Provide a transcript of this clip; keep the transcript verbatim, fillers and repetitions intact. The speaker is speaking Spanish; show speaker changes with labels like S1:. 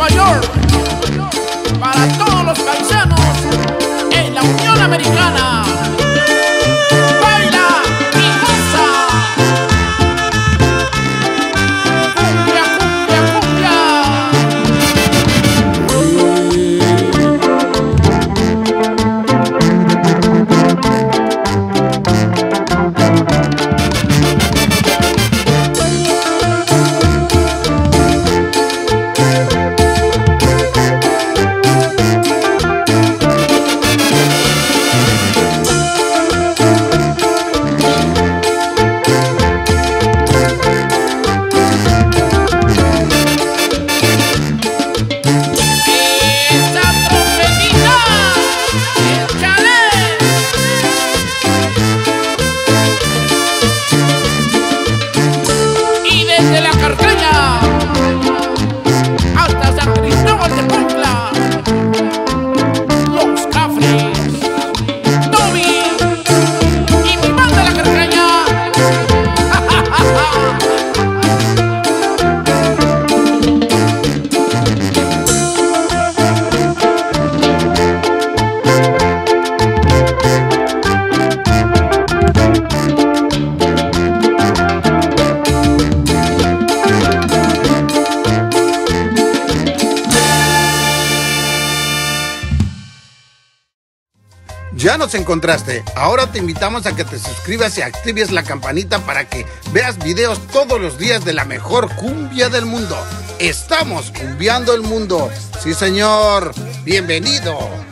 S1: Nueva York, para todos los paisanos en la Unión Americana. Baila y goza. Cumbia, cumbia, cumbia. Desde la Carcaña hasta San Cristóbal de Puebla, Los Cafres, Toby y mi banda La Carcaña.
S2: Ya nos encontraste, ahora te invitamos a que te suscribas y actives la campanita para que veas videos todos los días de la mejor cumbia del mundo. Estamos cumbiando el mundo. Sí, señor. Bienvenido.